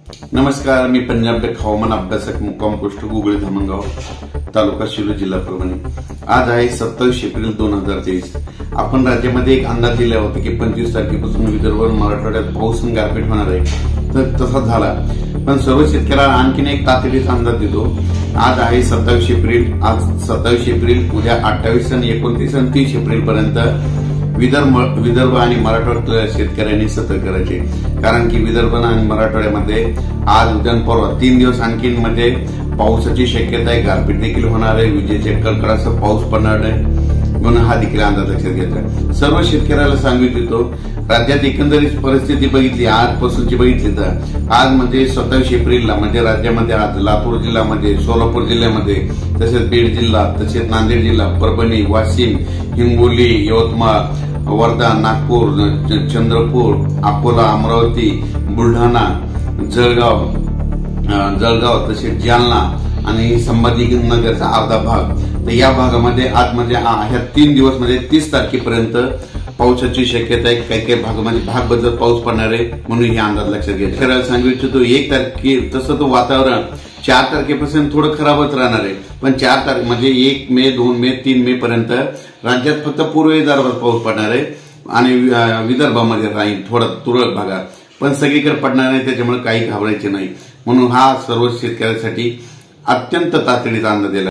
नमस्कार, मी पंजाब हवामान अभ्यासक मुक्काम पोस्ट गुगळे धामणगाव, तालुका शिरूर, जिल्हा परभणी। आज आहे 27 एप्रिल 2023। आपण राज्यामध्ये एक अंदाज दिला होता की 25 तारखेपासून विदर्भ मराठवाड्यात पाऊस आणि गारपीट होणार आहे, तर तसा झाला। पण सर्व शेतकऱ्यांना आणखीन एक तातडीचा अंदाज देतो। आज आहे 27 एप्रिल। आज 27 एप्रिल, उद्या 28 आणि 29 आणि 30 एप्रिल पर्यंत विदर्भ आणि मराठवाड्यातल्या शेतकऱ्यांनी सतर्क करायचे, कारण की विदर्भ आणि मराठवाड्यामध्ये आज उद्या परवा 3 दिवस आणखीन म्हणजे पावसाची शक्यता आहे, गारपीट देखील होणार आहे, विजेचे कडकडासह पाऊस पडणार आहे, म्हणून हा देखील अंदाज लक्षात घ्यायचा। सर्व शेतकऱ्याला सांगू इच्छितो, राज्यात एकंदरीत परिस्थिती बघितली, आजपासूनची बघितली तर आज म्हणजे 27 एप्रिलला म्हणजे राज्यामध्ये आज लातूर जिल्ह्यामध्ये, सोलापूर जिल्ह्यामध्ये, तसेच बीड जिल्हा, तसेच नांदेड जिल्हा, परभणी, वाशिम, हिंगोली, यवतमाळ, वर्धा, नागपूर, चंद्रपूर, अकोला, अमरावती, बुलढाणा, जळगाव, तसेच जालना आणि संभाजीनगरचा अर्धा भाग, तर या भागामध्ये आज म्हणजे ह्या 3 दिवस म्हणजे 30 तारखेपर्यंत पावसाची शक्यता आहे। काही काही भागामध्ये भाग बदलत पाऊस पडणार आहे, म्हणून हे अंदाज लक्षात घ्यायचा। शेतकऱ्याला सांगू इच्छितो, 1 तारखे तसं तो वातावरण 4 तारखेपासून थोडं खराबच राहणार आहे, पण 4 तारीख म्हणजे 1 मे, 2 मे, 3 मे पर्यंत राज्यात फक्त पूर्व विदर्भात पाऊस पडणार आहे आणि विदर्भामध्ये राहील थोडा तुरळक भागात, पण सगळीकडे पडणार नाही, त्याच्यामुळे काही घाबरायचे नाही। म्हणून हा सर्व शेतकऱ्यांसाठी अत्यंत तातडीचा अंदाज दिला।